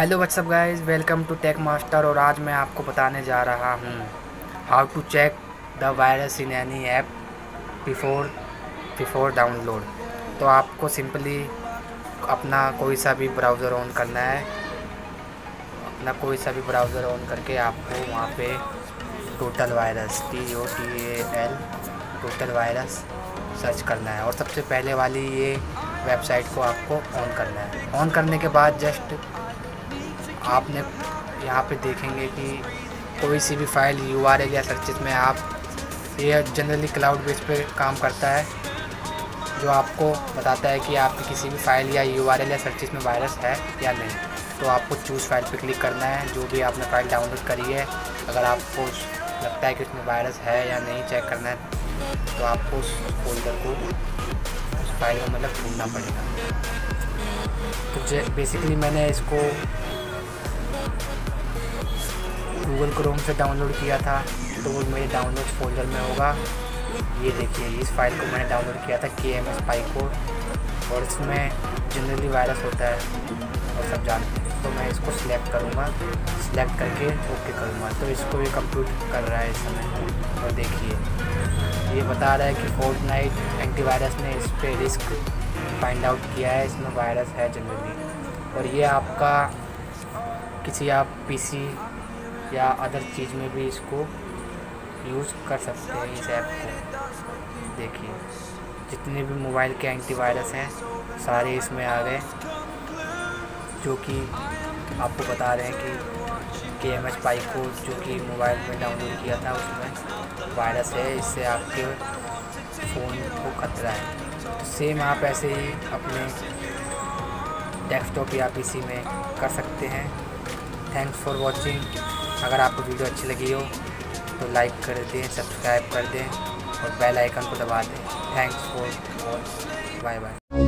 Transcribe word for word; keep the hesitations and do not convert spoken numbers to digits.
Hello what's up guys, welcome to tech master. और आज मैं आपको बताने जा रहा हूँ how to check the virus in any app before before download. तो आपको सिंपली अपना कोई सा भी ब्राउज़र ऑन करना है। अपना कोई सा भी ब्राउज़र ऑन करके आपको वहाँ पे total virus T O T A L total virus search करना है। और सबसे पहले वाली ये वेबसाइट को आपको ऑन करना है। ऑन करने के बाद जस्ट आपने यहाँ पे देखेंगे कि कोई सी भी फाइल यू आर एल या सर्चेस में आप, ये जनरली क्लाउड बेस पे काम करता है, जो आपको बताता है कि आपकी किसी भी फाइल या यू आर एल या सर्चेस में वायरस है या नहीं। तो आपको चूज़ फाइल पे क्लिक करना है, जो भी आपने फ़ाइल डाउनलोड करी है। अगर आपको लगता है कि उसमें वायरस है या नहीं चेक करना है, तो आपको उस फोल्डर को, उस फाइल को मतलब ढूंढना पड़ेगा। तो बेसिकली मैंने इसको गूगल क्रोम से डाउनलोड किया था, तो वो मेरे डाउनलोड फोल्डर में होगा। ये देखिए, इस फाइल को मैंने डाउनलोड किया था, के एम एस पाइकोड, और इसमें जनरली वायरस होता है और सब जानते हैं। तो मैं इसको सिलेक्ट करूँगा, सिलेक्ट करके ओके करूँगा। तो इसको ये कंप्यूट कर रहा है इस समय। और देखिए, ये बता रहा है कि फोर्टनाइट एंटीवायरस ने इस पर रिस्क फाइंड आउट किया है, इसमें वायरस है जनरली। और ये आपका किसी आप पीसी या अदर चीज़ में भी इसको यूज़ कर सकते हैं, इस ऐप को। देखिए, जितने भी मोबाइल के एंटीवायरस हैं सारे इसमें आ गए, जो कि आपको बता रहे हैं कि के एम एस पाइकोड जो कि मोबाइल में डाउनलोड किया था उसमें वायरस है, इससे आपके फ़ोन को खतरा है। तो सेम आप ऐसे ही अपने डेस्कटॉप या पीसी में कर सकते हैं। Thanks for watching. अगर आपको वीडियो अच्छी लगी हो तो लाइक कर दें, सब्सक्राइब कर दें और बेल आइकन को दबा दें। Thanks for watch. Bye bye.